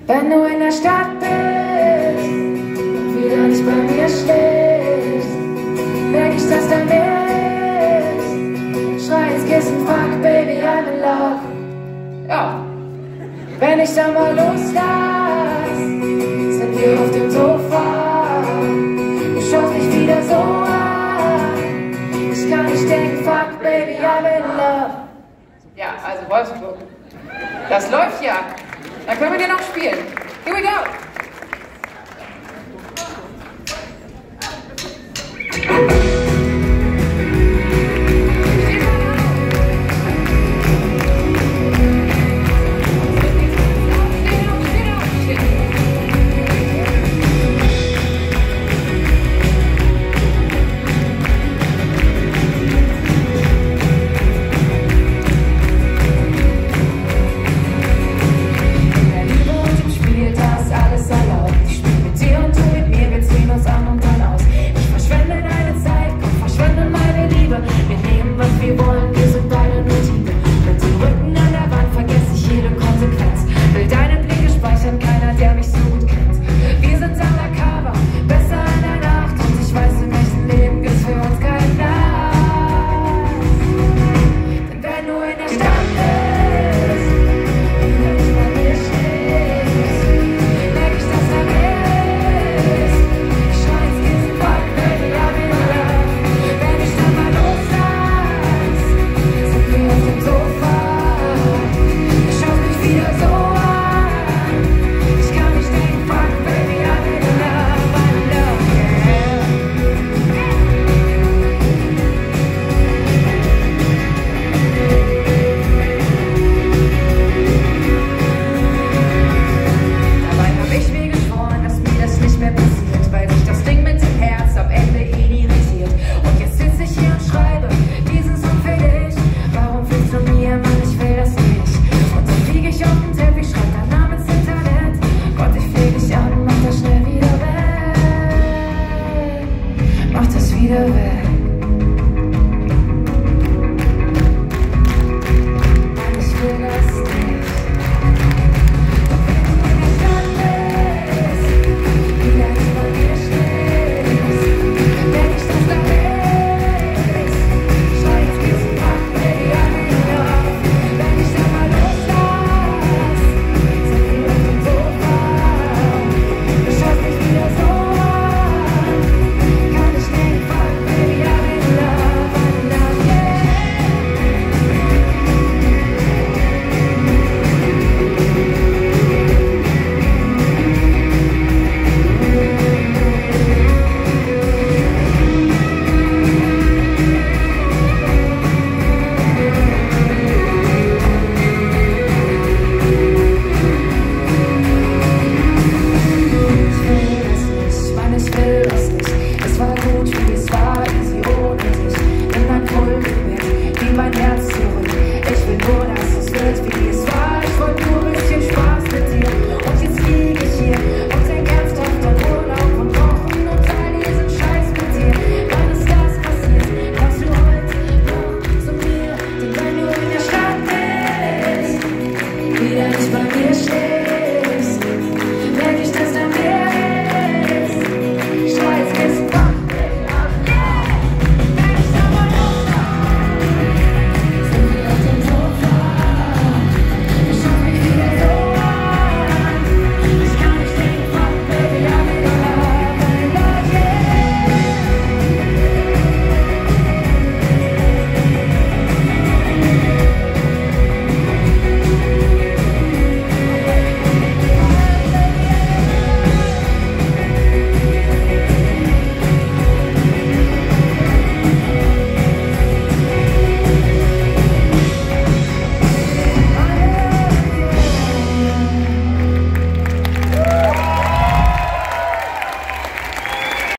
Wenn du in der Stadt bist und wieder nicht bei mir stehst, merk ich, dass da mehr ist. Schrei ins Kissen, fuck, baby, I'm in love. Ja, wenn ich dann mal loslass, sind wir auf dem Sofa. Du schaust mich wieder so an. Ich kann nicht denken, fuck, baby, I'm in love. Ja, also Wolfsburg. Das läuft ja. Da können wir dir noch spielen. Here we go. Wieder weg. Ich will das nicht. Doch wenn du in der Stadt bist, wieder nicht bei mir stehst, wenn ich das da bist, schrei ins Kissen, fuck, baby, I'm in love. Wenn ich da mal loslass, sind wir auf dem Sofa. Du schaust mich wieder so an, kann ich nicht. Mein Herz zurück. Ich will nur, dass es wird, wie es war. Ich wollte nur ein bisschen Spaß mit dir. Und jetzt liege ich hier und denk ernsthaft an Urlaub und Wochen und all diesen Scheiß mit dir. Wann ist das passiert? Kommst du heute noch zu mir? Denn wenn du in der Stadt bist, wieder nicht bei mir stehst,